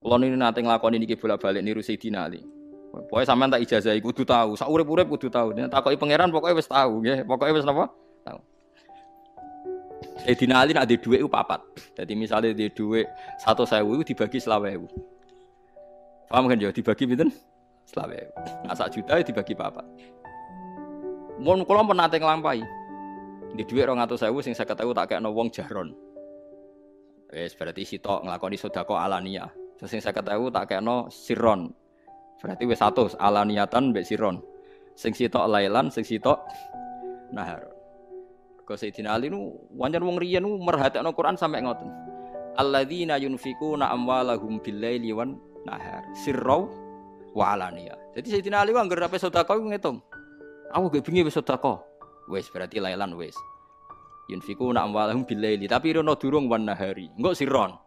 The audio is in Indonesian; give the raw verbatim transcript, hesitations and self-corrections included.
Kula niki nate nglakoni niki bolak-balik niru Sayyidina Ali. Pokoke sampean tak ijazahi kudu tahu, sak urip-urip kudu tahu. Nek takoki pangeran pokoke wis tahu nggih, pokoke wis napa? Tahu. Sayyidina Ali nek duwe dhuwit ku papat. Dadi misale duwe dhuwit seratus ribu iku dibagi selawe ribu. Paham kan ya dibagi pinten? Selawe ribu. Nah sak juta dibagi papat. Mun kula pun nate nglampahi. Di dhuwit dua ratus ribu sing seket ribu tak kekno wong jahron. Wis berarti sitok nglakoni sedekah alaniyah. Sing seket ribu tak kekno sirron. Berarti wis seratus alaniyatan mbek sirron. Sing sitok lailan, sing sitok nahar. Kok Sayyidina Ali nu wancen wong riyen nu merhatekno Quran sampe ngoten. Alladzina yunfikuna amwalahum bil-laili wan nahar sirra wa alaniyah. Jadi Sayyidina Ali anggere ape sedekah ngitung. Aku gak bengi wis sedekah. Wis berarti lailan wis. Yunfikuna amwalahum bil-laili tapi rono durung wan nahari. Engko sirron.